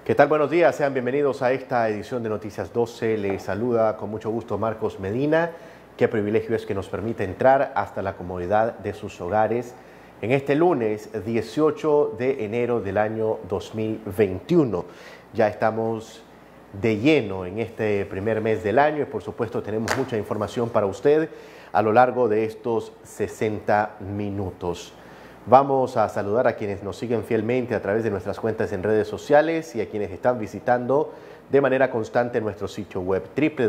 ¿Qué tal? Buenos días, sean bienvenidos a esta edición de Noticias 12. Les saluda con mucho gusto Marcos Medina. Qué privilegio es que nos permite entrar hasta la comodidad de sus hogares en este lunes 18 de enero del año 2021. Ya estamos de lleno en este primer mes del año y por supuesto tenemos mucha información para usted a lo largo de estos 60 minutos. Vamos a saludar a quienes nos siguen fielmente a través de nuestras cuentas en redes sociales y a quienes están visitando de manera constante nuestro sitio web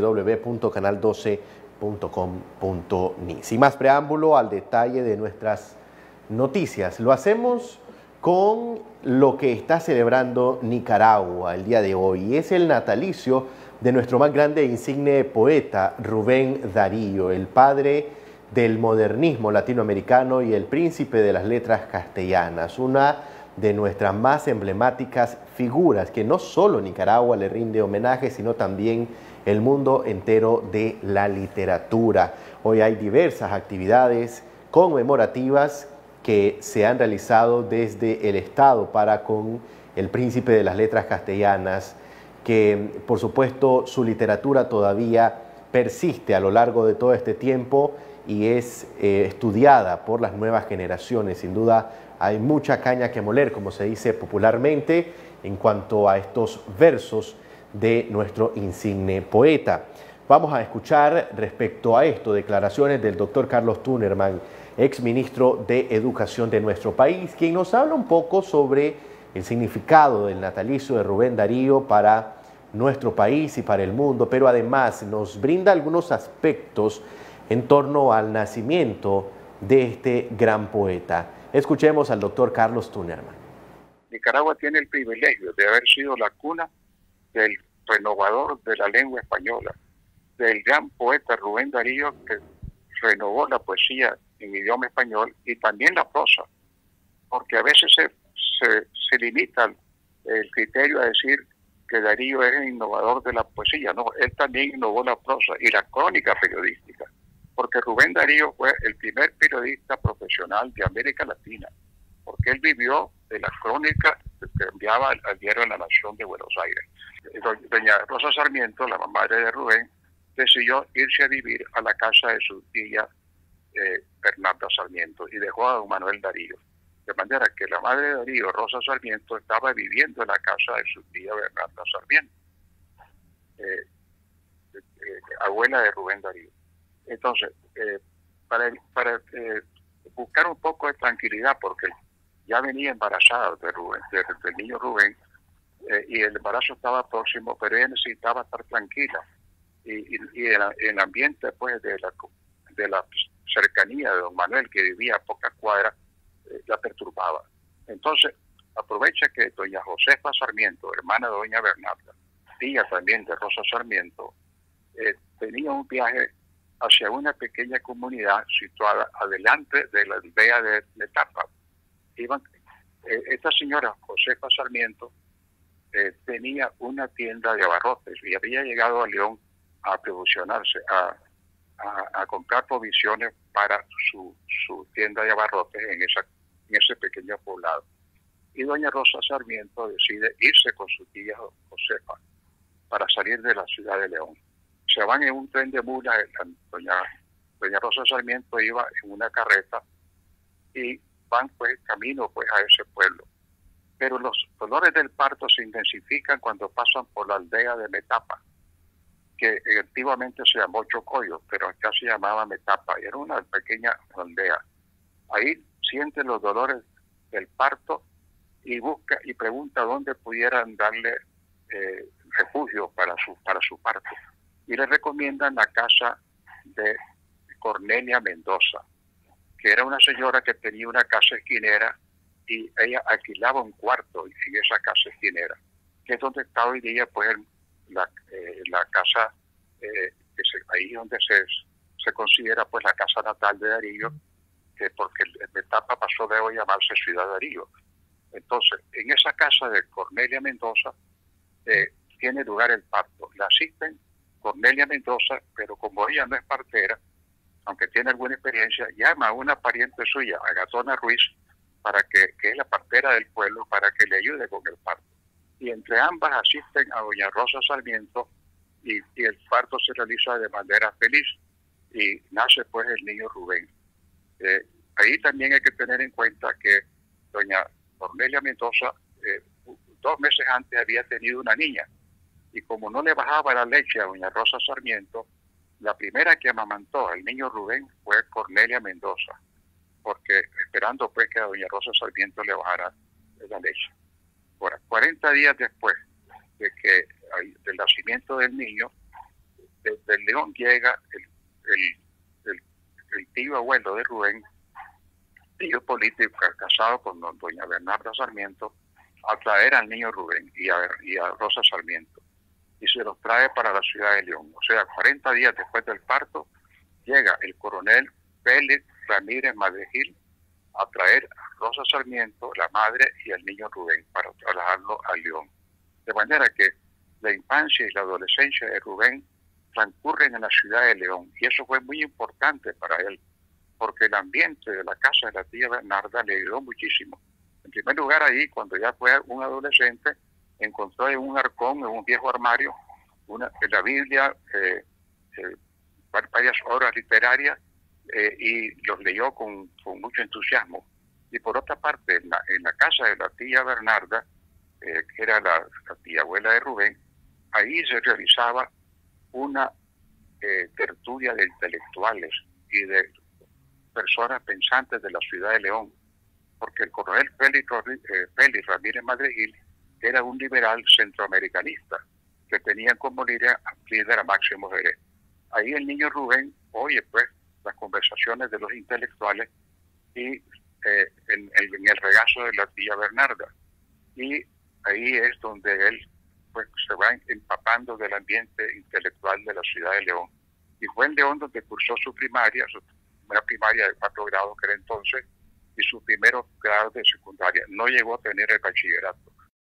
www.canal12.com.ni. Sin más preámbulo, al detalle de nuestras noticias. Lo hacemos con lo que está celebrando Nicaragua el día de hoy. Y es el natalicio de nuestro más grande e insigne poeta, Rubén Darío, el padre del modernismo latinoamericano y el príncipe de las letras castellanas, una de nuestras más emblemáticas figuras que no solo Nicaragua le rinde homenaje, sino también el mundo entero de la literatura. Hoy hay diversas actividades conmemorativas que se han realizado desde el Estado para con el príncipe de las letras castellanas, que por supuesto su literatura todavía persiste a lo largo de todo este tiempo y es estudiada por las nuevas generaciones. Sin duda hay mucha caña que moler, como se dice popularmente, en cuanto a estos versos de nuestro insigne poeta. Vamos a escuchar respecto a esto declaraciones del doctor Carlos Tunerman, exministro de Educación de nuestro país, quien nos habla un poco sobre el significado del natalicio de Rubén Darío para nuestro país y para el mundo, pero además nos brinda algunos aspectos en torno al nacimiento de este gran poeta. Escuchemos al doctor Carlos Tunerman. Nicaragua tiene el privilegio de haber sido la cuna del renovador de la lengua española, del gran poeta Rubén Darío, que renovó la poesía en idioma español y también la prosa, porque a veces se limita el criterio a decir que Darío es el innovador de la poesía. No, él también innovó la prosa y la crónica periodística, porque Rubén Darío fue el primer periodista profesional de América Latina, porque él vivió de la crónica que enviaba al diario La Nación de Buenos Aires. Doña Rosa Sarmiento, la madre de Rubén, decidió irse a vivir a la casa de su tía Bernarda Sarmiento y dejó a don Manuel Darío. De manera que la madre de Darío, Rosa Sarmiento, estaba viviendo en la casa de su tía Bernarda Sarmiento, abuela de Rubén Darío. Entonces, para buscar un poco de tranquilidad, porque ya venía embarazada del niño Rubén, y el embarazo estaba próximo, pero ella necesitaba estar tranquila. Y el ambiente pues, de la cercanía de don Manuel, que vivía a pocas cuadras, la perturbaba. Entonces, aprovecha que doña Josefa Sarmiento, hermana de doña Bernarda, tía también de Rosa Sarmiento, tenía un viaje hacia una pequeña comunidad situada adelante de la aldea de Metapa. Esta señora, Josefa Sarmiento, tenía una tienda de abarrotes y había llegado a León a provisionarse, a comprar provisiones para su tienda de abarrotes en ese pequeño poblado. Y doña Rosa Sarmiento decide irse con su tía Josefa para salir de la ciudad de León. Se van en un tren de mulas, doña Rosa Sarmiento iba en una carreta y van pues camino pues a ese pueblo. Pero los dolores del parto se intensifican cuando pasan por la aldea de Metapa, que antiguamente se llamó Chocoyo, pero acá se llamaba Metapa, y era una pequeña aldea. Ahí siente los dolores del parto y busca y pregunta dónde pudieran darle refugio para su parto. Y le recomiendan la casa de Cornelia Mendoza, que era una señora que tenía una casa esquinera y ella alquilaba un cuarto en esa casa esquinera, que es donde está hoy día pues la casa, ahí donde se considera pues la casa natal de Darío, que porque en etapa pasó de hoy a llamarse Ciudad Darío. Entonces, en esa casa de Cornelia Mendoza tiene lugar el parto. La asisten Cornelia Mendoza, pero como ella no es partera, aunque tiene alguna experiencia, llama a una pariente suya, a Gatona Ruiz, para que es la partera del pueblo, para que le ayude con el parto. y entre ambas asisten a doña Rosa Sarmiento y el parto se realiza de manera feliz y nace pues el niño Rubén. Ahí también hay que tener en cuenta que doña Cornelia Mendoza 2 meses antes había tenido una niña y como no le bajaba la leche a doña Rosa Sarmiento, la primera que amamantó al niño Rubén fue Cornelia Mendoza, porque esperando pues que a doña Rosa Sarmiento le bajara la leche. Ahora, 40 días después del nacimiento del niño, desde León llega el tío abuelo de Rubén, tío político casado con doña Bernarda Sarmiento, a traer al niño Rubén y a Rosa Sarmiento. Y se los trae para la ciudad de León. O sea, 40 días después del parto, llega el coronel Félix Ramírez Madregil a traer a Rosa Sarmiento, la madre, y al niño Rubén para trasladarlo a León. De manera que la infancia y la adolescencia de Rubén transcurren en la ciudad de León. Y eso fue muy importante para él, porque el ambiente de la casa de la tía Bernarda le ayudó muchísimo. En primer lugar, ahí, cuando ya fue un adolescente, encontró en un arcón, en un viejo armario, en la Biblia, varias obras literarias, y los leyó con mucho entusiasmo. Y por otra parte, en la casa de la tía Bernarda, que era la tía abuela de Rubén, ahí se realizaba una tertulia de intelectuales y de personas pensantes de la ciudad de León, porque el coronel Félix Ramírez Madregil era un liberal centroamericanista que tenía como líder a Máximo Jerez. Ahí el niño Rubén oye pues las conversaciones de los intelectuales y en el regazo de la tía Bernarda. Y ahí es donde él pues se va empapando del ambiente intelectual de la ciudad de León. Y fue en León donde cursó su primera primaria de 4 grados que era entonces, y sus primeros grados de secundaria. No llegó a tener el bachillerato.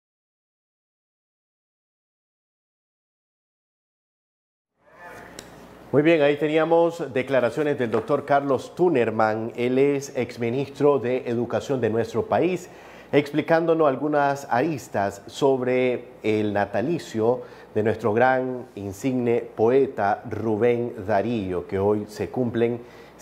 Muy bien, ahí teníamos declaraciones del doctor Carlos Tunerman. Él es exministro de Educación de nuestro país, explicándonos algunas aristas sobre el natalicio de nuestro gran insigne poeta Rubén Darío, que hoy se cumplen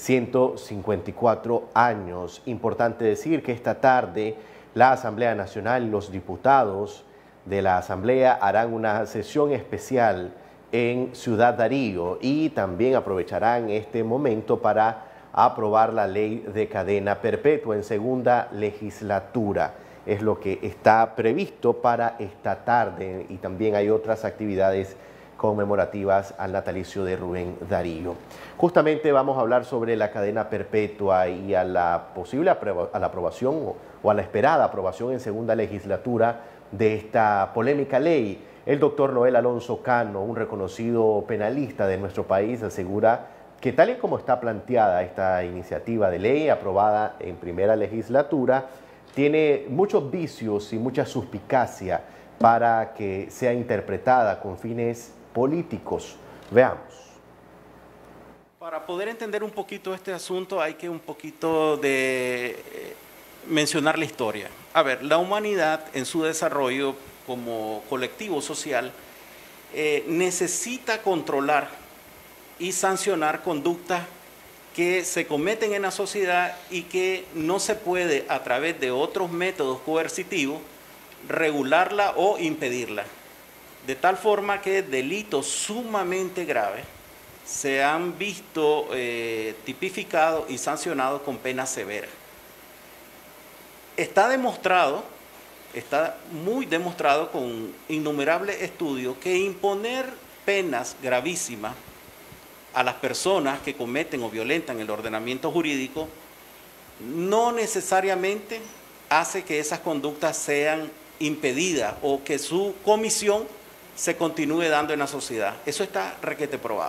154 años. Importante decir que esta tarde la Asamblea Nacional y los diputados de la Asamblea harán una sesión especial en Ciudad Darío y también aprovecharán este momento para aprobar la ley de cadena perpetua en segunda legislatura. Es lo que está previsto para esta tarde y también hay otras actividades conmemorativas al natalicio de Rubén Darío. Justamente vamos a hablar sobre la cadena perpetua y a la posible aprobación o a la esperada aprobación en segunda legislatura de esta polémica ley. El doctor Noel Alonso Cano, un reconocido penalista de nuestro país, asegura que tal y como está planteada esta iniciativa de ley aprobada en primera legislatura, tiene muchos vicios y mucha suspicacia para que sea interpretada con fines políticos. Veamos. Para poder entender un poquito este asunto hay que un poquito de mencionar la historia. A ver, la humanidad en su desarrollo como colectivo social necesita controlar y sancionar conductas que se cometen en la sociedad y que no se puede a través de otros métodos coercitivos regularla o impedirla. De tal forma que delitos sumamente graves se han visto tipificados y sancionados con penas severas. Está demostrado, está muy demostrado con innumerables estudios que imponer penas gravísimas a las personas que cometen o violentan el ordenamiento jurídico no necesariamente hace que esas conductas sean impedidas o que su comisión se continúe dando en la sociedad. Eso está requete probado.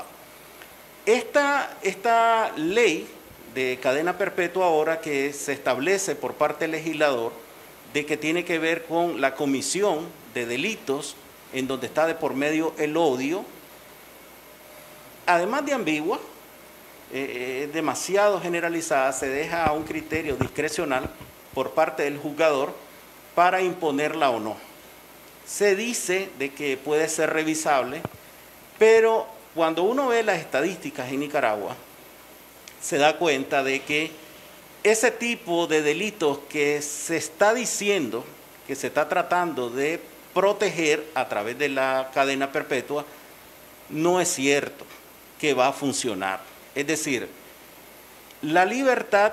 Esta ley de cadena perpetua ahora que se establece por parte del legislador de que tiene que ver con la comisión de delitos en donde está de por medio el odio, además de ambigua, demasiado generalizada, se deja a un criterio discrecional por parte del juzgador para imponerla o no. se dice de que puede ser revisable, pero cuando uno ve las estadísticas en Nicaragua, se da cuenta de que ese tipo de delitos que se está diciendo, que se está tratando de proteger a través de la cadena perpetua, no es cierto que va a funcionar. Es decir, la libertad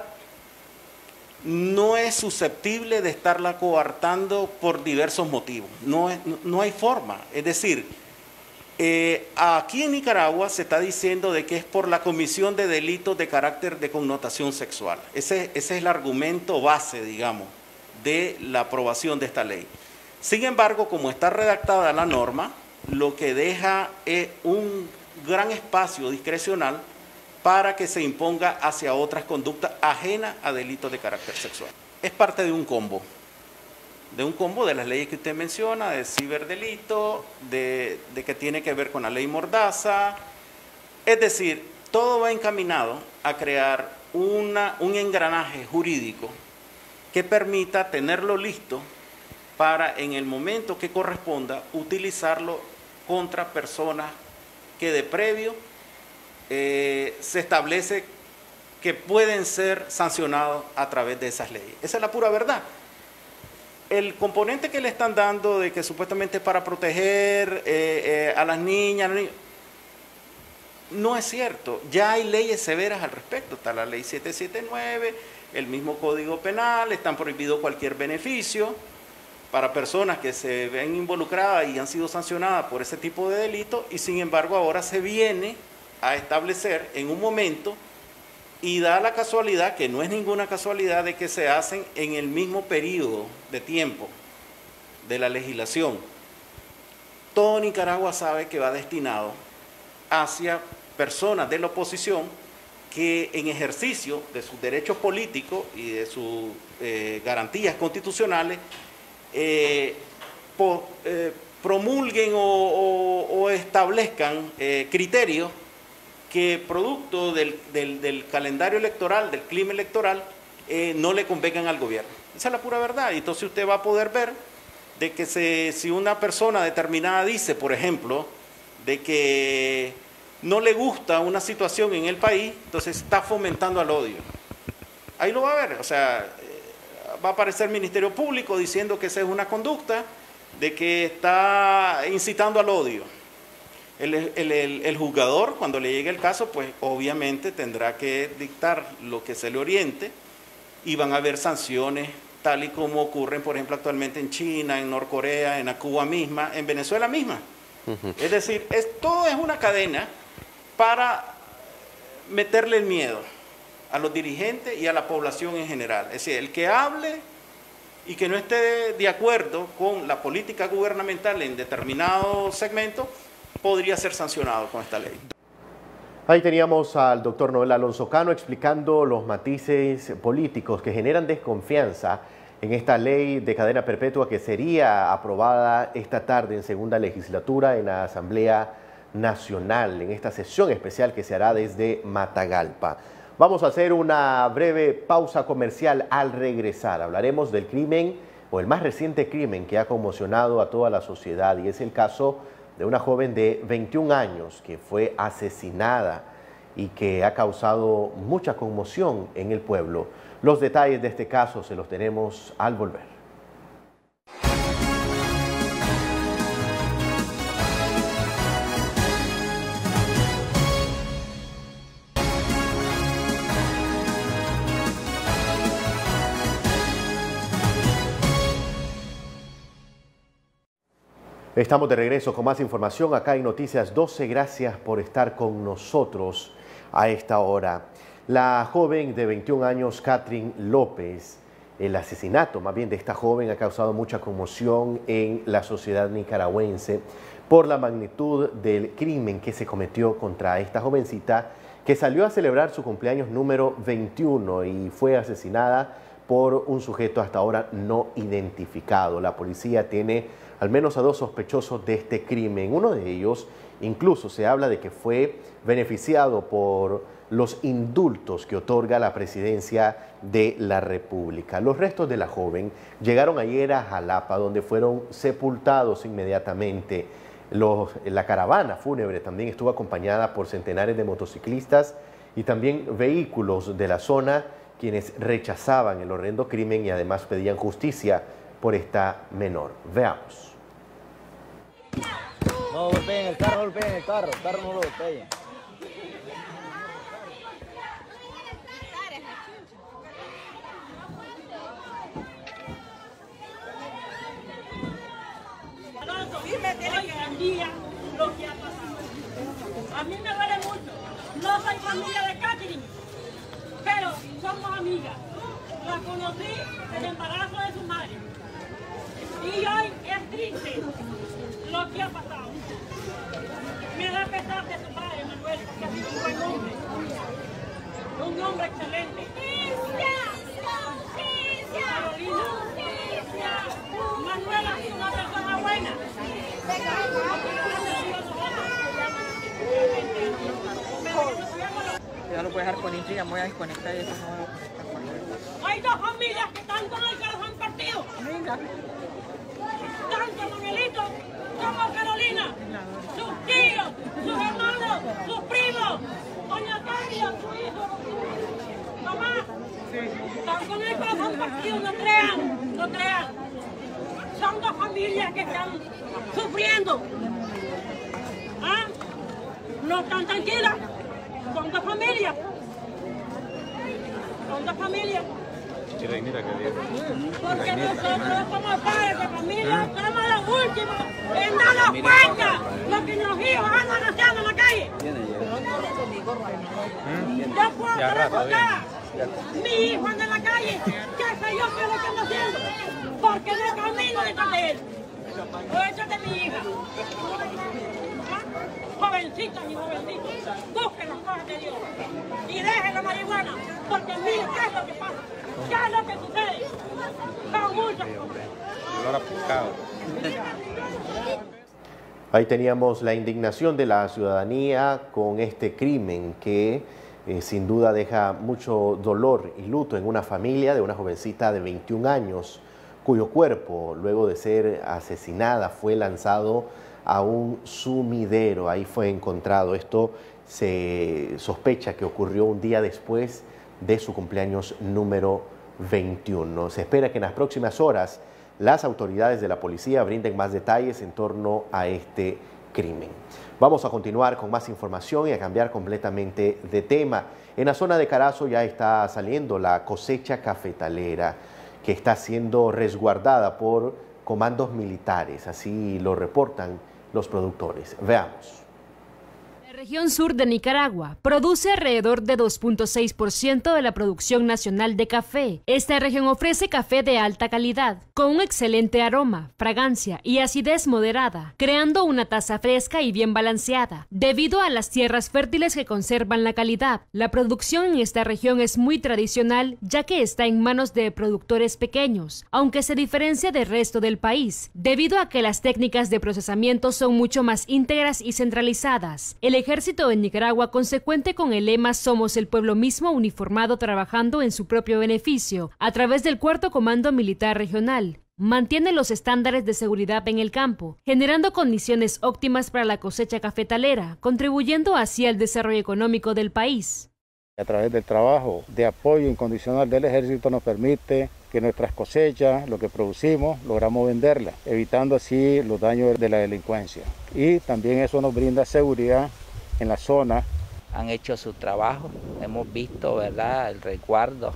no es susceptible de estarla coartando por diversos motivos. No hay forma. Es decir, aquí en Nicaragua se está diciendo de que es por la comisión de delitos de carácter de connotación sexual. Ese es el argumento base, digamos, de la aprobación de esta ley. Sin embargo, como está redactada la norma, lo que deja es un gran espacio discrecional para que se imponga hacia otras conductas ajenas a delitos de carácter sexual. Es parte de un combo de las leyes que usted menciona, de ciberdelito, de que tiene que ver con la ley Mordaza. Es decir, todo va encaminado a crear un engranaje jurídico que permita tenerlo listo para en el momento que corresponda utilizarlo contra personas que de previo se establece que pueden ser sancionados a través de esas leyes. Esa es la pura verdad. El componente que le están dando de que supuestamente es para proteger a las niñas, no es cierto. Ya hay leyes severas al respecto. Está la ley 779, el mismo Código Penal, están prohibidos cualquier beneficio para personas que se ven involucradas y han sido sancionadas por ese tipo de delitos, y sin embargo ahora se viene a establecer en un momento, y da la casualidad, que no es ninguna casualidad, de que se hacen en el mismo periodo de tiempo de la legislación. Todo Nicaragua sabe que va destinado hacia personas de la oposición que en ejercicio de sus derechos políticos y de sus garantías constitucionales promulguen o establezcan criterios que producto del calendario electoral, del clima electoral, no le convengan al gobierno. Esa es la pura verdad. Y entonces usted va a poder ver de que si una persona determinada dice, por ejemplo, de que no le gusta una situación en el país, entonces está fomentando al odio. Ahí lo va a ver. O sea, va a aparecer el Ministerio Público diciendo que esa es una conducta de que está incitando al odio. El juzgador, cuando le llegue el caso, pues obviamente tendrá que dictar lo que se le oriente, y van a haber sanciones tal y como ocurren, por ejemplo, actualmente en China, en Norcorea, en Cuba misma, en Venezuela misma. Es decir, todo es una cadena para meterle el miedo a los dirigentes y a la población en general. Es decir, el que hable y que no esté de acuerdo con la política gubernamental en determinado segmento podría ser sancionado con esta ley. Ahí teníamos al doctor Noel Alonso Cano explicando los matices políticos que generan desconfianza en esta ley de cadena perpetua que sería aprobada esta tarde en segunda legislatura en la Asamblea Nacional, en esta sesión especial que se hará desde Matagalpa. Vamos a hacer una breve pausa comercial. Al regresar hablaremos del crimen, o el más reciente crimen que ha conmocionado a toda la sociedad, y es el caso de una joven de 21 años que fue asesinada y que ha causado mucha conmoción en el pueblo. Los detalles de este caso se los tenemos al volver. Estamos de regreso con más información acá en Noticias 12. Gracias por estar con nosotros a esta hora. La joven de 21 años, Catherine López, el asesinato más bien de esta joven ha causado mucha conmoción en la sociedad nicaragüense por la magnitud del crimen que se cometió contra esta jovencita que salió a celebrar su cumpleaños número 21 y fue asesinada por un sujeto hasta ahora no identificado. La policía tiene al menos a 2 sospechosos de este crimen. Uno de ellos incluso se habla de que fue beneficiado por los indultos que otorga la presidencia de la República. Los restos de la joven llegaron ayer a Jalapa, donde fueron sepultados inmediatamente. La caravana fúnebre también estuvo acompañada por centenares de motociclistas y también vehículos de la zona, quienes rechazaban el horrendo crimen y además pedían justicia por esta menor. Veamos. No golpeen el carro no lo golpeen. Lo que ha pasado. A mí me duele mucho. No soy familia de Catherine, pero somos amigas. La conocí en el embarazo de su madre. Y hoy es triste lo que ha pasado. Me da pesar de su padre, Manuel, que ha sido un buen hombre. Un hombre excelente. Carolina, Manuel ha sido una persona buena. Yo no puedo dejar con intriga, me voy a desconectar y eso no voy a estar con él. Hay dos familias que están con el corazón partido. Tanto Manuelito como Carolina, sus tíos, sus hermanos, sus primos, doña Carla, su hijo, mamá, están con el corazón partido, no crean. Son dos familias que están sufriendo. ¿Ah? No están tranquilas. Son dos familias. Porque nosotros como padres de familia somos los últimos en darnos cuenta lo que los hijos andan haciendo en la calle. Yo puedo estar enfocada. Mi hijo anda en la calle. ¿Qué sé yo qué es lo que anda haciendo? Porque no camino detrás de él. O detrás de mi hija. Jovencitas y jovencitos, busquen las cosas de Dios y dejen la marihuana, porque miren qué es lo que pasa, qué es lo que sucede. Son muchas cosas. Ahí teníamos la indignación de la ciudadanía con este crimen que sin duda deja mucho dolor y luto en una familia de una jovencita de 21 años, cuyo cuerpo, luego de ser asesinada, fue lanzado a un sumidero. Ahí fue encontrado. Esto se sospecha que ocurrió un día después de su cumpleaños número 21. Se espera que en las próximas horas las autoridades de la policía brinden más detalles en torno a este crimen. Vamos a continuar con más información y a cambiar completamente de tema. En la zona de Carazo ya está saliendo la cosecha cafetalera, que está siendo resguardada por comandos militares. Así lo reportan los productores. Veamos. La región sur de Nicaragua produce alrededor de 2.6% de la producción nacional de café. Esta región ofrece café de alta calidad, con un excelente aroma, fragancia y acidez moderada, creando una taza fresca y bien balanceada. Debido a las tierras fértiles que conservan la calidad, la producción en esta región es muy tradicional, ya que está en manos de productores pequeños, aunque se diferencia del resto del país, debido a que las técnicas de procesamiento son mucho más íntegras y centralizadas. El Ejército de Nicaragua, consecuente con el lema "Somos el pueblo mismo uniformado trabajando en su propio beneficio", a través del Cuarto Comando Militar Regional, mantiene los estándares de seguridad en el campo, generando condiciones óptimas para la cosecha cafetalera, contribuyendo así al desarrollo económico del país. A través del trabajo de apoyo incondicional del Ejército nos permite que nuestras cosechas, lo que producimos, logramos venderlas, evitando así los daños de la delincuencia. Y también eso nos brinda seguridad en la zona. Han hecho su trabajo, hemos visto, ¿verdad?, el resguardo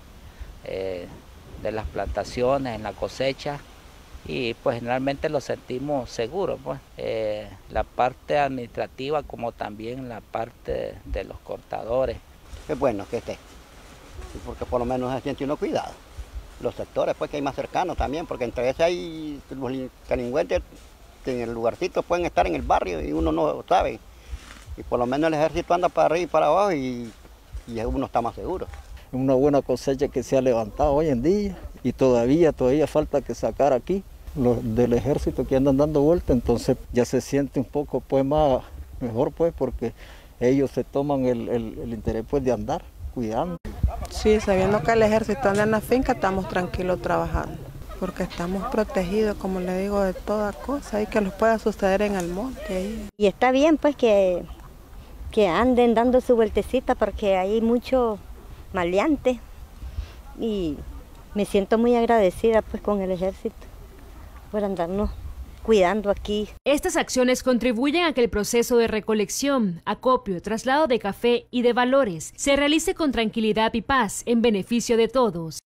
de las plantaciones en la cosecha y pues generalmente lo sentimos seguros, pues. La parte administrativa como también la parte de los cortadores. Es bueno que esté, porque por lo menos se siente uno cuidado. Los sectores pues que hay más cercanos también, porque entre ese hay los delincuentes que en el lugarcito pueden estar en el barrio y uno no sabe. Y por lo menos el ejército anda para arriba y para abajo y uno está más seguro. Una buena cosecha que se ha levantado hoy en día y todavía falta que sacar aquí los del ejército que andan dando vuelta, entonces ya se siente un poco pues más mejor pues, porque ellos se toman el interés pues de andar cuidando. Sí, sabiendo que el ejército anda en la finca, estamos tranquilos trabajando, porque estamos protegidos, como le digo, de toda cosa y que nos pueda suceder en el monte. Ahí. Y está bien pues que anden dando su vueltecita, porque hay mucho maleante y me siento muy agradecida pues con el ejército por andarnos cuidando aquí. Estas acciones contribuyen a que el proceso de recolección, acopio, traslado de café y de valores se realice con tranquilidad y paz en beneficio de todos.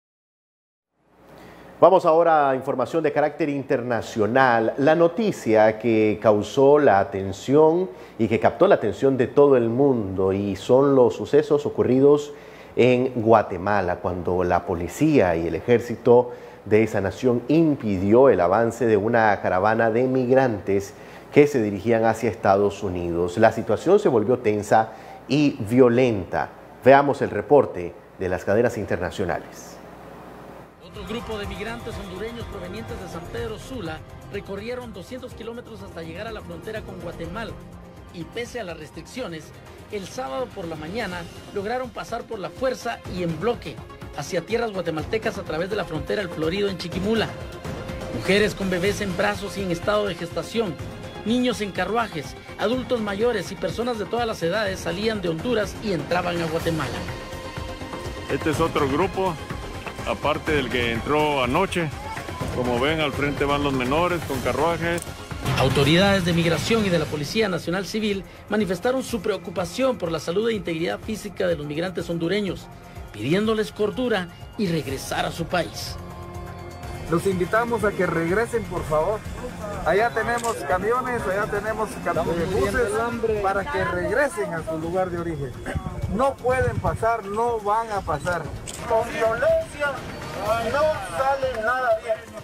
Vamos ahora a información de carácter internacional. La noticia que causó la atención y que captó la atención de todo el mundo y son los sucesos ocurridos en Guatemala, cuando la policía y el ejército de esa nación impidió el avance de una caravana de migrantes que se dirigían hacia Estados Unidos. La situación se volvió tensa y violenta. Veamos el reporte de las cadenas internacionales. Otro grupo de migrantes hondureños provenientes de San Pedro Sula recorrieron 200 kilómetros hasta llegar a la frontera con Guatemala y pese a las restricciones, el sábado por la mañana lograron pasar por la fuerza y en bloque hacia tierras guatemaltecas a través de la frontera El Florido en Chiquimula. Mujeres con bebés en brazos y en estado de gestación, niños en carruajes, adultos mayores y personas de todas las edades salían de Honduras y entraban a Guatemala. Este es otro grupo, aparte del que entró anoche. Como ven, al frente van los menores con carruajes. Autoridades de migración y de la Policía Nacional Civil manifestaron su preocupación por la salud e integridad física de los migrantes hondureños, pidiéndoles cordura y regresar a su país. Los invitamos a que regresen, por favor. Allá tenemos camiones, allá tenemos buses para que regresen a su lugar de origen. No pueden pasar, no van a pasar. Con violencia no sale nada bien.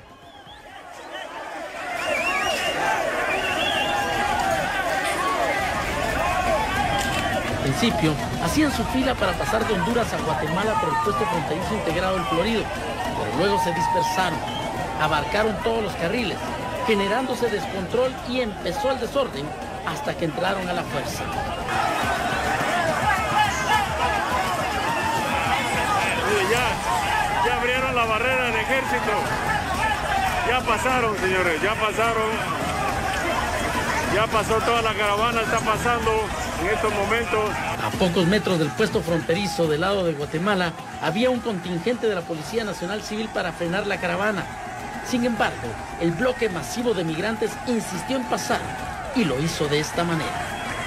Al principio, hacían su fila para pasar de Honduras a Guatemala por el puesto fronterizo integrado El Florido, pero luego se dispersaron, abarcaron todos los carriles, generándose descontrol y empezó el desorden hasta que entraron a la fuerza. Ya abrieron la barrera del ejército. Ya pasaron, señores, ya pasaron. Ya pasó toda la caravana, está pasando en estos momentos. A pocos metros del puesto fronterizo del lado de Guatemala había un contingente de la Policía Nacional Civil para frenar la caravana. Sin embargo, el bloque masivo de migrantes insistió en pasar y lo hizo de esta manera.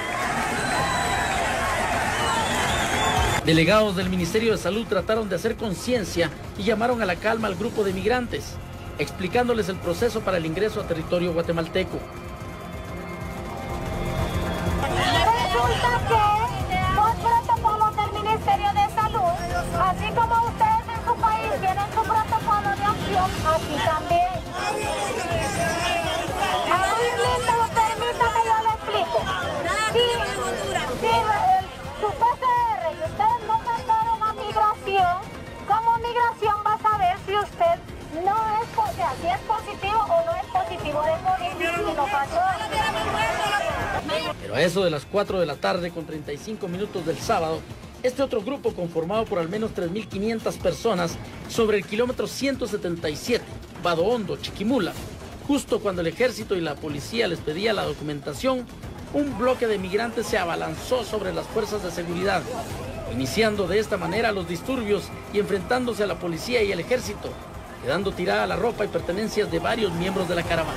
Delegados del Ministerio de Salud trataron de hacer conciencia y llamaron a la calma al grupo de migrantes, explicándoles el proceso para el ingreso a territorio guatemalteco. Resulta que los protocolos del Ministerio de Salud, así como ustedes en su país tienen su protocolo de acción, aquí también. A ver, Linda, permítame, yo le explico. Su PCR y ustedes no mandaron a migración, ¿cómo migración va a saber si usted no es, o sea, si es positivo o no es positivo de COVID? Si no pasó. Pero a eso de las 4 de la tarde con 35 minutos del sábado, este otro grupo conformado por al menos 3.500 personas sobre el kilómetro 177, Vado Hondo, Chiquimula, justo cuando el ejército y la policía les pedía la documentación, un bloque de migrantes se abalanzó sobre las fuerzas de seguridad, iniciando de esta manera los disturbios y enfrentándose a la policía y el ejército, quedando tirada la ropa y pertenencias de varios miembros de la caravana.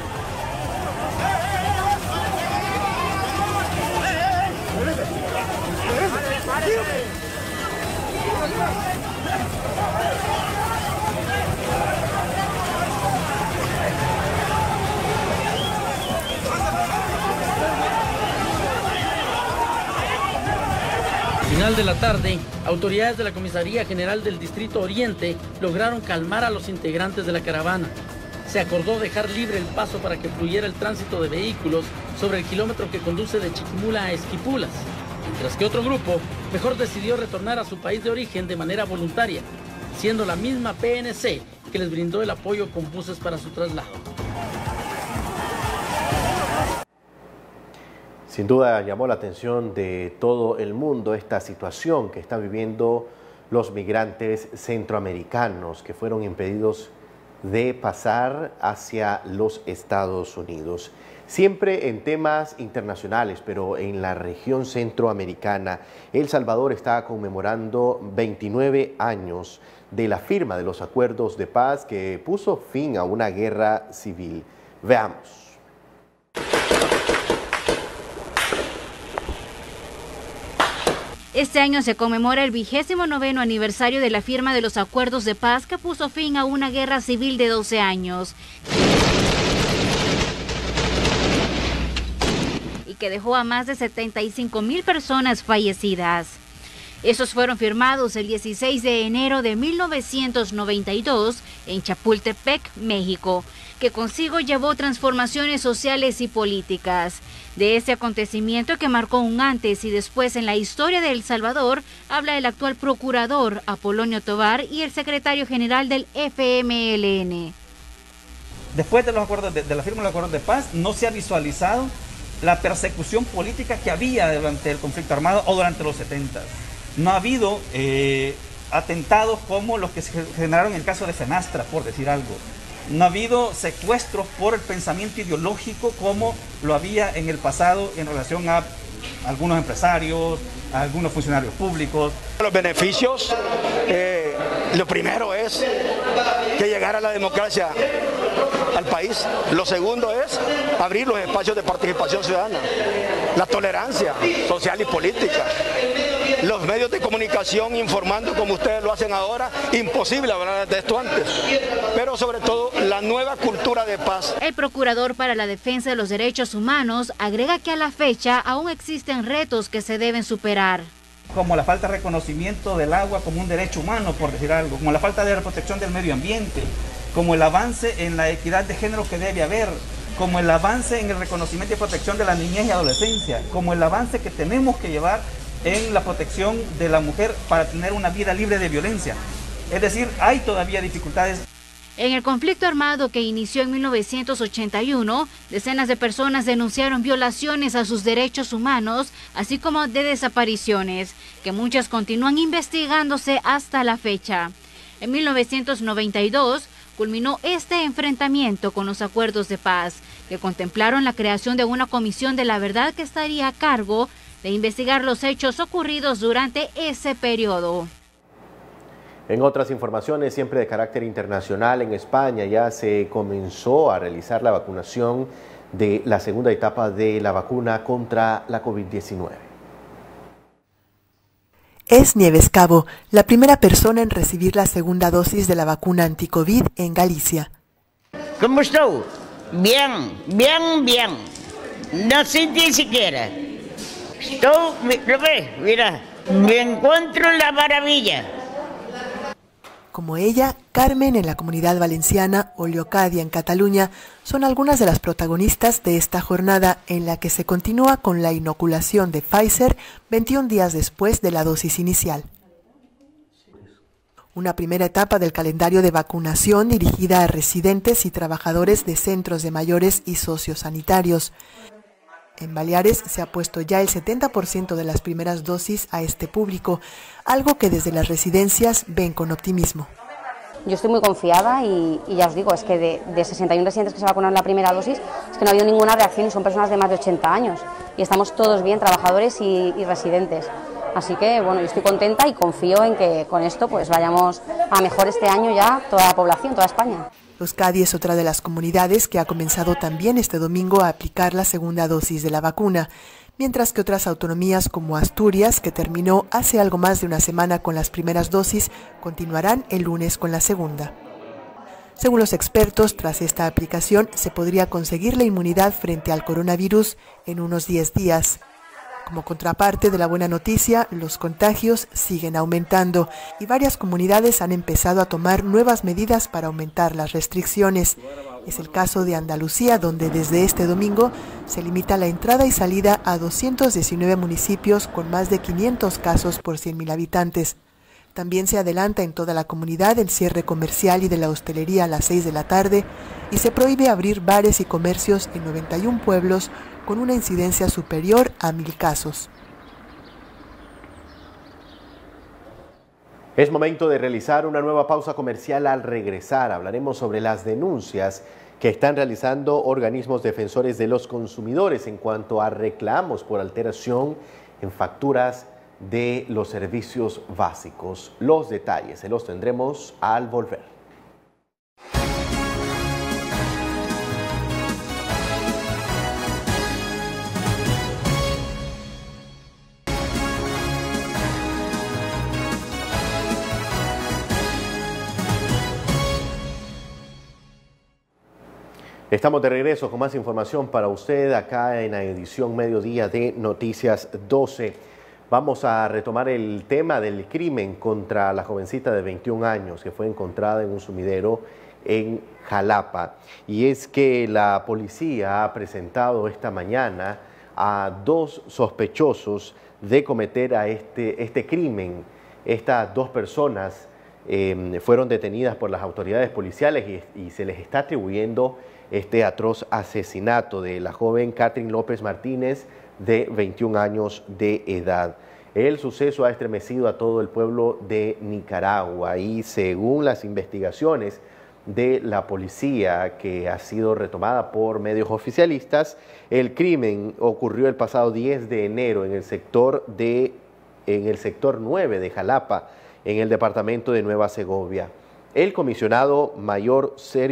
Al final de la tarde, autoridades de la Comisaría General del Distrito Oriente lograron calmar a los integrantes de la caravana. Se acordó dejar libre el paso para que fluyera el tránsito de vehículos sobre el kilómetro que conduce de Chiquimula a Esquipulas, mientras que otro grupo mejor decidió retornar a su país de origen de manera voluntaria, siendo la misma PNC que les brindó el apoyo con buses para su traslado. Sin duda llamó la atención de todo el mundo esta situación que están viviendo los migrantes centroamericanos que fueron impedidos de pasar hacia los Estados Unidos. Siempre en temas internacionales, pero en la región centroamericana, El Salvador está conmemorando 29 años de la firma de los acuerdos de paz que puso fin a una guerra civil. Veamos. Este año se conmemora el 29º aniversario de la firma de los acuerdos de paz que puso fin a una guerra civil de 12 años y que dejó a más de 75,000 personas fallecidas. Esos fueron firmados el 16 de enero de 1992 en Chapultepec, México, que consigo llevó transformaciones sociales y políticas. De ese acontecimiento que marcó un antes y después en la historia de El Salvador, habla el actual procurador Apolonio Tovar y el secretario general del FMLN. Después de los acuerdos de la firma de los acuerdos de paz, no se ha visualizado la persecución política que había durante el conflicto armado o durante los 70. No ha habido atentados como los que se generaron en el caso de Fenastra, por decir algo. No ha habido secuestros por el pensamiento ideológico como lo había en el pasado en relación a algunos empresarios, a algunos funcionarios públicos. Los beneficios, lo primero es que llegara la democracia al país. Lo segundo es abrir los espacios de participación ciudadana, la tolerancia social y política. Los medios de comunicación informando como ustedes lo hacen ahora, imposible hablar de esto antes, pero sobre todo la nueva cultura de paz. El procurador para la defensa de los derechos humanos agrega que a la fecha aún existen retos que se deben superar. Como la falta de reconocimiento del agua como un derecho humano, por decir algo, como la falta de protección del medio ambiente, como el avance en la equidad de género que debe haber, como el avance en el reconocimiento y protección de la niñez y adolescencia, como el avance que tenemos que llevar en la protección de la mujer para tener una vida libre de violencia. Es decir, hay todavía dificultades. En el conflicto armado que inició en 1981, decenas de personas denunciaron violaciones a sus derechos humanos, así como de desapariciones, que muchas continúan investigándose hasta la fecha. En 1992 culminó este enfrentamiento con los acuerdos de paz, que contemplaron la creación de una comisión de la verdad que estaría a cargo de investigar los hechos ocurridos durante ese periodo. En otras informaciones, siempre de carácter internacional, en España ya se comenzó a realizar la vacunación de la segunda etapa de la vacuna contra la COVID-19. Es Nieves Cabo, la primera persona en recibir la segunda dosis de la vacuna anti-COVID en Galicia. ¿Cómo estoy? Bien, bien, bien. No sentí siquiera. ¿Lo ves? Mira, me encuentro en la maravilla. Como ella, Carmen en la Comunidad Valenciana o Leocadia en Cataluña son algunas de las protagonistas de esta jornada en la que se continúa con la inoculación de Pfizer 21 días después de la dosis inicial. Una primera etapa del calendario de vacunación dirigida a residentes y trabajadores de centros de mayores y sociosanitarios. En Baleares se ha puesto ya el 70% de las primeras dosis a este público, algo que desde las residencias ven con optimismo. Yo estoy muy confiada y ya os digo, es que de 61 residentes que se vacunaron la primera dosis, es que no ha habido ninguna reacción y son personas de más de 80 años. Y estamos todos bien, trabajadores y residentes. Así que bueno, yo estoy contenta y confío en que con esto pues vayamos a mejor este año ya toda la población, toda España. Euskadi es otra de las comunidades que ha comenzado también este domingo a aplicar la segunda dosis de la vacuna, mientras que otras autonomías como Asturias, que terminó hace algo más de una semana con las primeras dosis, continuarán el lunes con la segunda. Según los expertos, tras esta aplicación se podría conseguir la inmunidad frente al coronavirus en unos 10 días. Como contraparte de la buena noticia, los contagios siguen aumentando y varias comunidades han empezado a tomar nuevas medidas para aumentar las restricciones. Es el caso de Andalucía, donde desde este domingo se limita la entrada y salida a 219 municipios con más de 500 casos por 100.000 habitantes. También se adelanta en toda la comunidad el cierre comercial y de la hostelería a las 6 de la tarde y se prohíbe abrir bares y comercios en 91 pueblos con una incidencia superior a 1000 casos. Es momento de realizar una nueva pausa comercial. Al regresar hablaremos sobre las denuncias que están realizando organismos defensores de los consumidores en cuanto a reclamos por alteración en facturas de los servicios básicos. Los detalles se los tendremos al volver. Estamos de regreso con más información para usted acá en la edición Mediodía de Noticias 12. Vamos a retomar el tema del crimen contra la jovencita de 21 años que fue encontrada en un sumidero en Jalapa. Y es que la policía ha presentado esta mañana a 2 sospechosos de cometer este crimen. Estas 2 personas fueron detenidas por las autoridades policiales y se les está atribuyendo este atroz asesinato de la joven Catherine López Martínez, de 21 años de edad. El suceso ha estremecido a todo el pueblo de Nicaragua y según las investigaciones de la policía que ha sido retomada por medios oficialistas, el crimen ocurrió el pasado 10 de enero en el sector 9 de Jalapa, en el departamento de Nueva Segovia. El comisionado mayor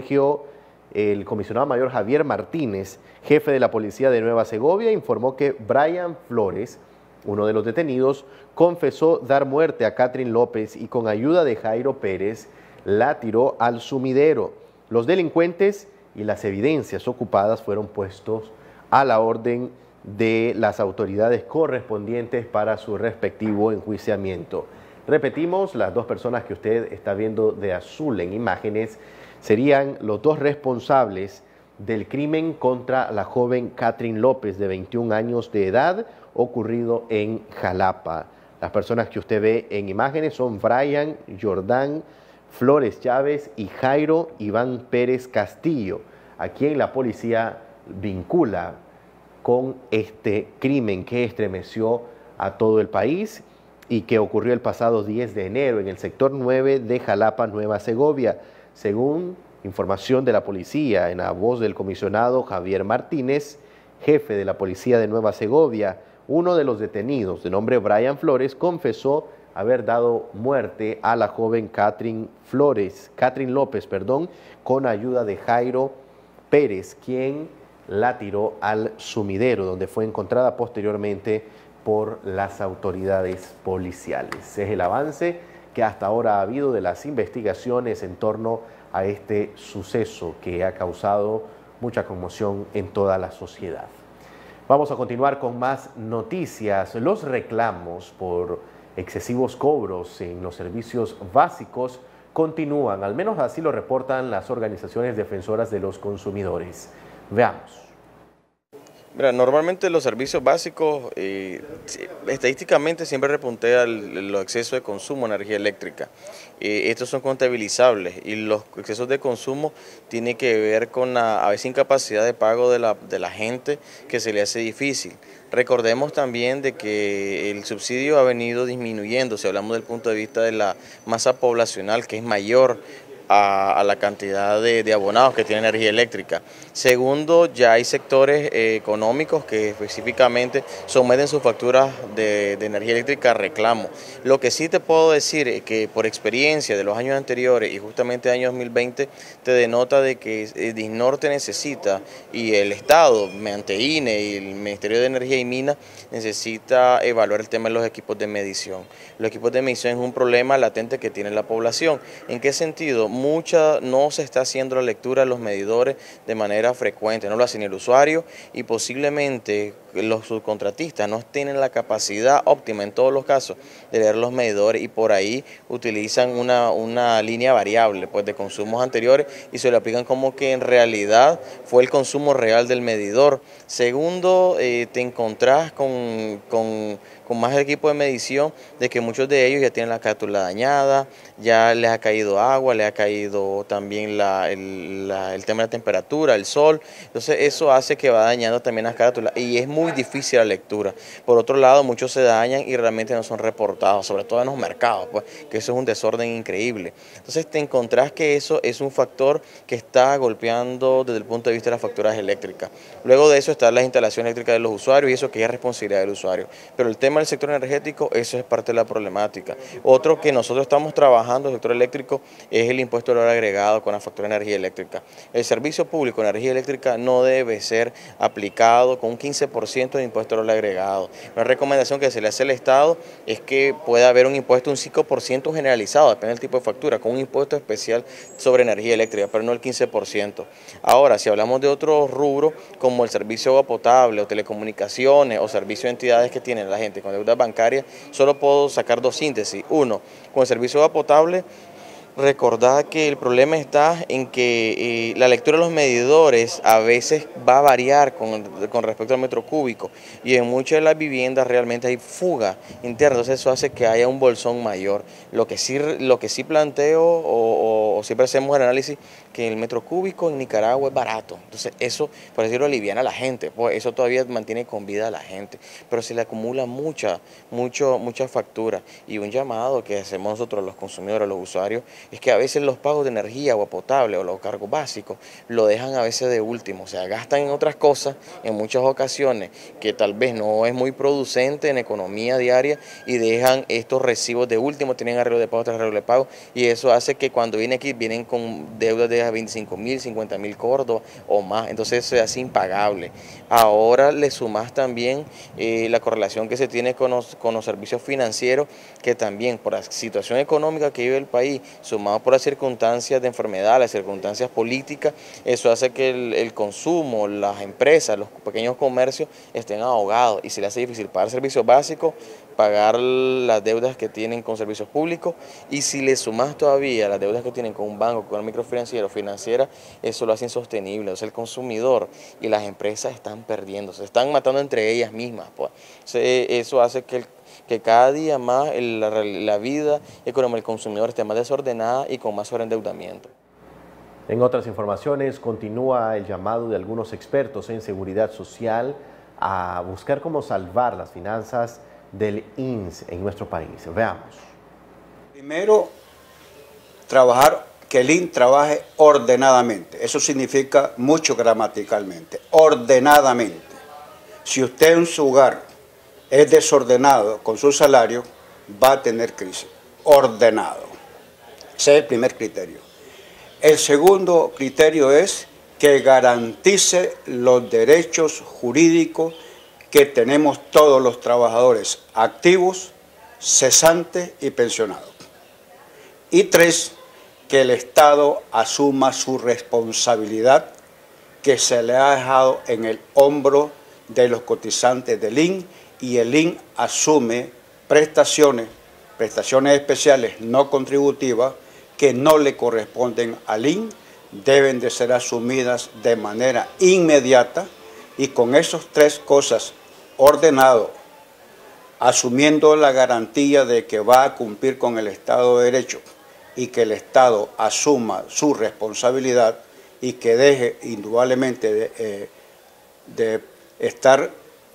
Javier Martínez, jefe de la policía de Nueva Segovia, informó que Brian Flores, uno de los detenidos, confesó dar muerte a Catherine López y con ayuda de Jairo Pérez la tiró al sumidero. Los delincuentes y las evidencias ocupadas fueron puestos a la orden de las autoridades correspondientes para su respectivo enjuiciamiento. Repetimos, las 2 personas que usted está viendo de azul en imágenes serían los 2 responsables del crimen contra la joven Catherine López, de 21 años de edad, ocurrido en Jalapa. Las personas que usted ve en imágenes son Brian Jordán Flores Chávez y Jairo Iván Pérez Castillo, a quien la policía vincula con este crimen que estremeció a todo el país y que ocurrió el pasado 10 de enero en el sector 9 de Jalapa, Nueva Segovia. Según información de la policía, en la voz del comisionado Javier Martínez, jefe de la policía de Nueva Segovia, uno de los detenidos, de nombre Brian Flores, confesó haber dado muerte a la joven Catherine López, con ayuda de Jairo Pérez, quien la tiró al sumidero, donde fue encontrada posteriormente por las autoridades policiales. Es el avance que hasta ahora ha habido de las investigaciones en torno a este suceso que ha causado mucha conmoción en toda la sociedad. Vamos a continuar con más noticias. Los reclamos por excesivos cobros en los servicios básicos continúan, al menos así lo reportan las organizaciones defensoras de los consumidores. Veamos. Mira, normalmente los servicios básicos, estadísticamente siempre repuntea los excesos de consumo de energía eléctrica. Estos son contabilizables y los excesos de consumo tienen que ver con a veces incapacidad de pago de la gente, que se le hace difícil. Recordemos también de que el subsidio ha venido disminuyendo, si hablamos del punto de vista de la masa poblacional, que es mayor a la cantidad de abonados que tiene energía eléctrica. Segundo, ya hay sectores económicos que específicamente someten sus facturas de energía eléctrica a reclamo. Lo que sí te puedo decir es que por experiencia de los años anteriores y justamente el año 2020 te denota de que Disnorte necesita, y el Estado, mediante INE y el Ministerio de Energía y Minas, necesita evaluar el tema de los equipos de medición. Los equipos de medición es un problema latente que tiene la población. ¿En qué sentido? No se está haciendo la lectura de los medidores de manera frecuente, no lo hace ni el usuario y posiblemente los subcontratistas no tienen la capacidad óptima en todos los casos de leer los medidores y por ahí utilizan una línea variable pues, de consumos anteriores y se lo aplican como que en realidad fue el consumo real del medidor. Segundo, te encontrás con más equipo de medición de que muchos de ellos ya tienen la cátula dañada, ya les ha caído agua, les ha caído también el tema de la temperatura, el sol, entonces eso hace que va dañando también las carátulas y es muy difícil la lectura. Por otro lado, muchos se dañan y realmente no son reportados, sobre todo en los mercados, pues, que eso es un desorden increíble. Entonces te encontrás que eso es un factor que está golpeando desde el punto de vista de las facturas eléctricas. Luego de eso están las instalaciones eléctricas de los usuarios y eso que es responsabilidad del usuario. Pero el tema del sector energético, eso es parte de la problemática. Otro que nosotros estamos trabajando en el sector eléctrico es el impuesto de valor agregado con la factura de energía eléctrica. El servicio público de energía eléctrica no debe ser aplicado con un 15% de impuesto de valor agregado. Una recomendación que se le hace al Estado es que pueda haber un impuesto un 5% generalizado, depende del tipo de factura, con un impuesto especial sobre energía eléctrica, pero no el 15%. Ahora, si hablamos de otros rubros como el servicio de agua potable o telecomunicaciones o servicio de entidades que tienen la gente con deudas bancarias, solo puedo sacar dos síntesis. Uno, con el servicio de agua potable, recordad que el problema está en que la lectura de los medidores a veces va a variar con respecto al metro cúbico y en muchas de las viviendas realmente hay fuga interna, entonces eso hace que haya un bolsón mayor. Lo que sí planteo o siempre hacemos el análisis que el metro cúbico en Nicaragua es barato, entonces eso, por decirlo, aliviana a la gente, pues eso todavía mantiene con vida a la gente, pero se le acumula mucha factura y un llamado que hacemos nosotros los consumidores, los usuarios, es que a veces los pagos de energía, agua potable o los cargos básicos lo dejan a veces de último, o sea, gastan en otras cosas en muchas ocasiones que tal vez no es muy producente en economía diaria y dejan estos recibos de último, tienen arreglo de pago tras arreglo de pago y eso hace que cuando vienen aquí vienen con deudas de 25.000, 50.000 córdobas o más, entonces eso es impagable. Ahora le sumas también la correlación que se tiene con los servicios financieros, que también por la situación económica que vive el país, sumado por las circunstancias de enfermedad, las circunstancias políticas, eso hace que el consumo, las empresas, los pequeños comercios estén ahogados y se les hace difícil pagar servicios básicos, pagar las deudas que tienen con servicios públicos y si le sumas todavía las deudas que tienen con un banco, con un microfinanciero, financiera, eso lo hace insostenible. O sea, el consumidor y las empresas están perdiendo, se están matando entre ellas mismas, pues. Eso hace que cada día más la vida económica del consumidor esté más desordenada y con más sobreendeudamiento. En otras informaciones, continúa el llamado de algunos expertos en seguridad social a buscar cómo salvar las finanzas del INS en nuestro país. Veamos. Primero, que el INS trabaje ordenadamente. Eso significa mucho gramaticalmente. Ordenadamente. Si usted en su hogar es desordenado con su salario, va a tener crisis. Ordenado. Ese es el primer criterio. El segundo criterio es que garantice los derechos jurídicos que tenemos todos los trabajadores activos, cesantes y pensionados. Y tres, que el Estado asuma su responsabilidad que se le ha dejado en el hombro de los cotizantes del INS y el INS asume prestaciones especiales no contributivas que no le corresponden al INS, deben de ser asumidas de manera inmediata y con esas tres cosas ordenado, asumiendo la garantía de que va a cumplir con el Estado de Derecho y que el Estado asuma su responsabilidad y que deje indudablemente de estar,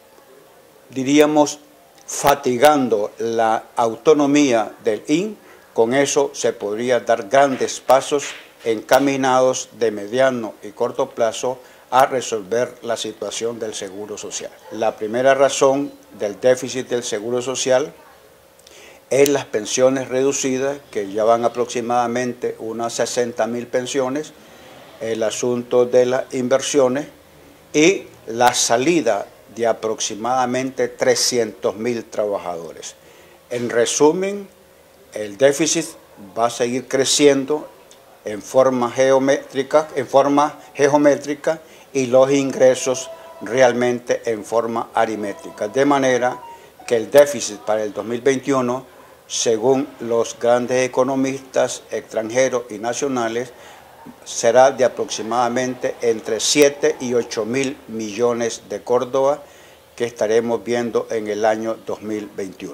diríamos, fatigando la autonomía del INS, con eso se podría dar grandes pasos encaminados de mediano y corto plazo a resolver la situación del Seguro Social. La primera razón del déficit del Seguro Social es las pensiones reducidas, que ya van aproximadamente unas 60.000 pensiones, el asunto de las inversiones y la salida de aproximadamente 300.000 trabajadores. En resumen, el déficit va a seguir creciendo en forma geométrica y los ingresos realmente en forma aritmética. De manera que el déficit para el 2021, según los grandes economistas extranjeros y nacionales, será de aproximadamente entre 7 y 8 mil millones de córdobas que estaremos viendo en el año 2021.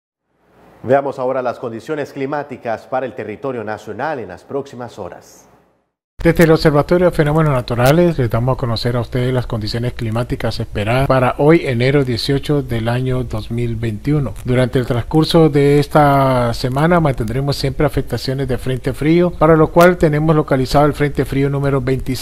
Veamos ahora las condiciones climáticas para el territorio nacional en las próximas horas. Desde el Observatorio de Fenómenos Naturales les damos a conocer a ustedes las condiciones climáticas esperadas para hoy, enero 18 del año 2021. Durante el transcurso de esta semana mantendremos siempre afectaciones de frente frío, para lo cual tenemos localizado el frente frío número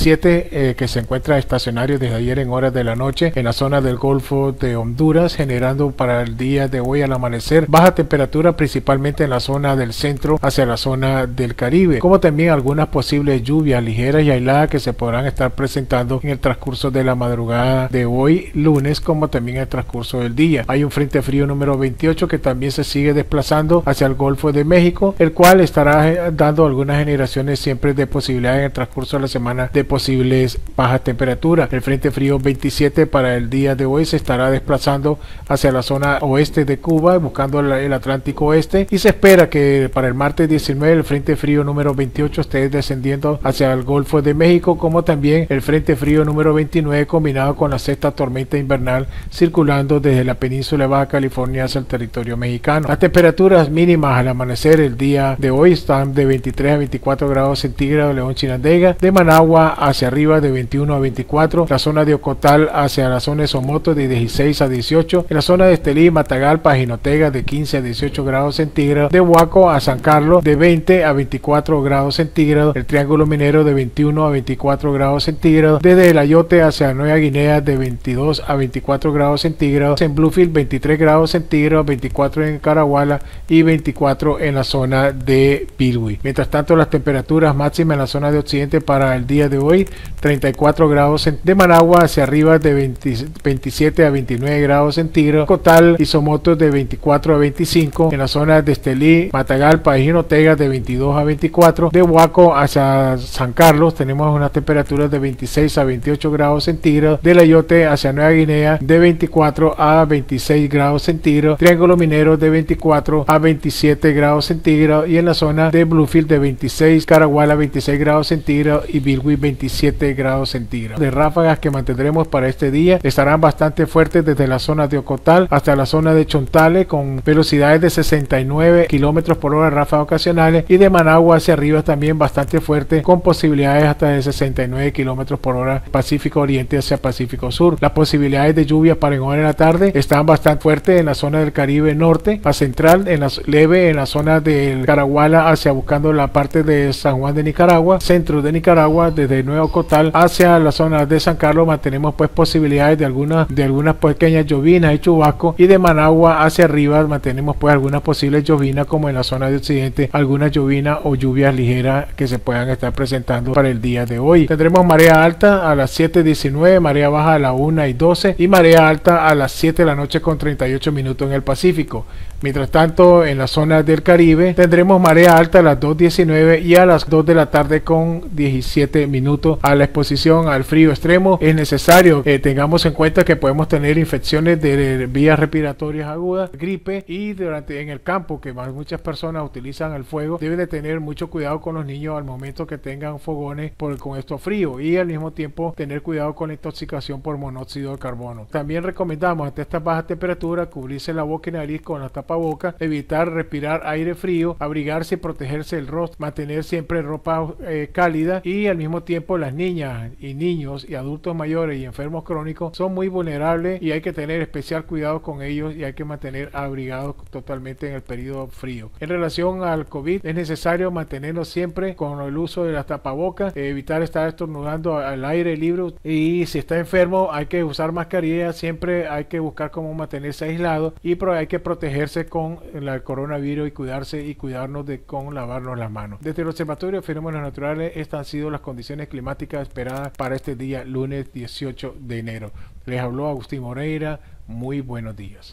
27 que se encuentra estacionario desde ayer en horas de la noche en la zona del Golfo de Honduras, generando para el día de hoy al amanecer baja temperatura principalmente en la zona del centro hacia la zona del Caribe, como también algunas posibles lluvias ligeras y aisladas que se podrán estar presentando en el transcurso de la madrugada de hoy lunes, como también en el transcurso del día. Hay un frente frío número 28 que también se sigue desplazando hacia el Golfo de México, el cual estará dando algunas generaciones siempre de posibilidades en el transcurso de la semana de posibles bajas temperaturas. El frente frío 27 para el día de hoy se estará desplazando hacia la zona oeste de Cuba, buscando el Atlántico Oeste, y se espera que para el martes 19 el frente frío número 28 esté descendiendo hacia el Golfo de México, como también el frente frío número 29 combinado con la sexta tormenta invernal circulando desde la península de Baja California hacia el territorio mexicano. Las temperaturas mínimas al amanecer el día de hoy están de 23 a 24 grados centígrados León Chinandega, de Managua hacia arriba de 21 a 24, la zona de Ocotal hacia la zona de Somoto de 16 a 18, en la zona de Estelí, Matagalpa, Jinotega de 15 a 18 grados centígrados, de Huaco a San Carlos de 20 a 24 grados centígrados, el Triángulo Minero de 21 a 24 grados centígrados, desde el Ayote hacia Nueva Guinea de 22 a 24 grados centígrados, en Bluefield 23 grados centígrados, 24 en Caraguala y 24 en la zona de Pilgui. Mientras tanto, las temperaturas máximas en la zona de Occidente para el día de hoy, 34 grados de Managua hacia arriba de 27 a 29 grados centígrados, Cotal y Somoto de 24 a 25, en la zona de Estelí, Matagalpa y Jinotega de 22 a 24, de Huaco hacia San Carlos tenemos unas temperaturas de 26 a 28 grados centígrados, del Ayote hacia Nueva Guinea de 24 a 26 grados centígrados, Triángulo Minero de 24 a 27 grados centígrados y en la zona de Bluefield de 26, Caraguala 26 grados centígrados y Bilwi 27 grados centígrados. De ráfagas que mantendremos para este día estarán bastante fuertes desde la zona de Ocotal hasta la zona de Chontale con velocidades de 69 kilómetros por hora ráfagas ocasionales, y de Managua hacia arriba también bastante fuerte con posibilidades hasta de 69 kilómetros por hora Pacífico Oriente hacia Pacífico Sur. Las posibilidades de lluvia para en hora de la tarde están bastante fuertes en la zona del Caribe norte a central, leve en la zona del Caraguala hacia buscando la parte de San Juan de Nicaragua, centro de Nicaragua, desde Nuevo Cotal hacia la zona de San Carlos mantenemos pues posibilidades de algunas pequeñas llovinas y chubascos, y de Managua hacia arriba mantenemos pues algunas posibles llovinas, como en la zona de Occidente algunas llovinas o lluvias ligeras que se puedan estar presentando para el día de hoy. Tendremos marea alta a las 7:19, marea baja a las 1:12 y marea alta a las 7 de la noche con 38 minutos en el Pacífico. Mientras tanto, en la zona del Caribe tendremos marea alta a las 2:19 y a las 2 de la tarde con 17 minutos. A la exposición al frío extremo es necesario que tengamos en cuenta que podemos tener infecciones de vías respiratorias agudas, gripe, y en el campo que muchas personas utilizan el fuego, deben de tener mucho cuidado con los niños al momento que tengan fogones con esto frío, y al mismo tiempo tener cuidado con la intoxicación por monóxido de carbono. También recomendamos ante estas bajas temperaturas cubrirse la boca y nariz con la tapabocas, evitar respirar aire frío, abrigarse y protegerse el rostro, mantener siempre ropa cálida, y al mismo tiempo las niñas y niños y adultos mayores y enfermos crónicos son muy vulnerables y hay que tener especial cuidado con ellos y hay que mantener abrigados totalmente en el periodo frío. En relación al COVID es necesario mantenernos siempre con el uso de las tapabocas, evitar estar estornudando al aire libre, y si está enfermo hay que usar mascarilla, siempre hay que buscar cómo mantenerse aislado, y hay que protegerse con el coronavirus y cuidarnos con lavarnos las manos. Desde el Observatorio de Fenómenos Naturales estas han sido las condiciones climáticas esperadas para este día lunes 18 de enero. Les habló Agustín Moreira, muy buenos días.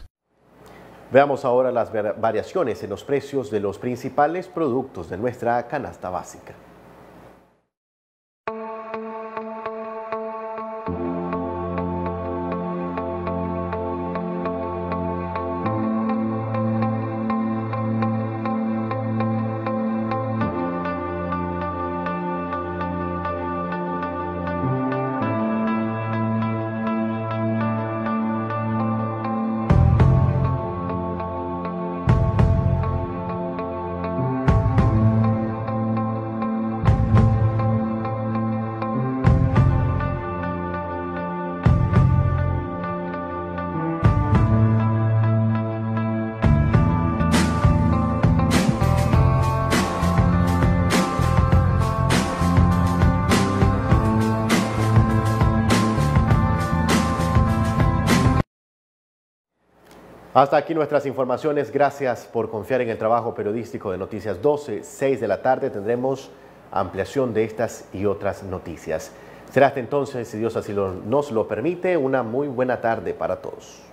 Veamos ahora las variaciones en los precios de los principales productos de nuestra canasta básica. Hasta aquí nuestras informaciones. Gracias por confiar en el trabajo periodístico de Noticias 12. 6 de la tarde tendremos ampliación de estas y otras noticias. Será hasta entonces, si Dios así nos lo permite, una muy buena tarde para todos.